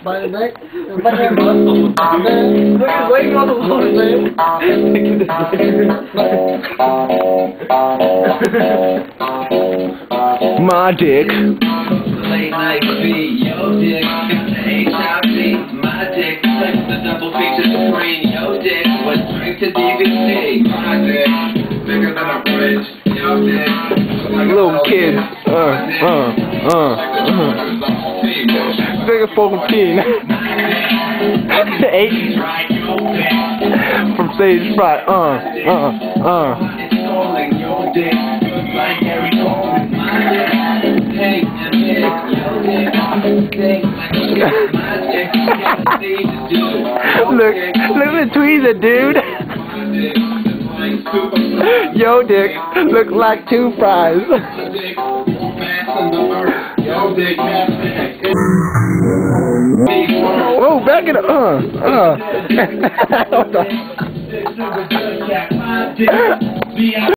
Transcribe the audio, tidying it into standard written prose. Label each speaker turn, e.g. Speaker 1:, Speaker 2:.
Speaker 1: by the neck. And by the man, look at laying on the floor, man.
Speaker 2: My dick.
Speaker 3: Late night feed, yo dick. HIV, my dick. The double feature supreme, yo dick. Went straight to DVD. My dick, bigger than a bridge, yo dick.
Speaker 2: Little kid. Bigger fucking teen. 8 from stage fright. Look at the tweezer, dude. Yo dick look like 2 fries. Oh, back it up.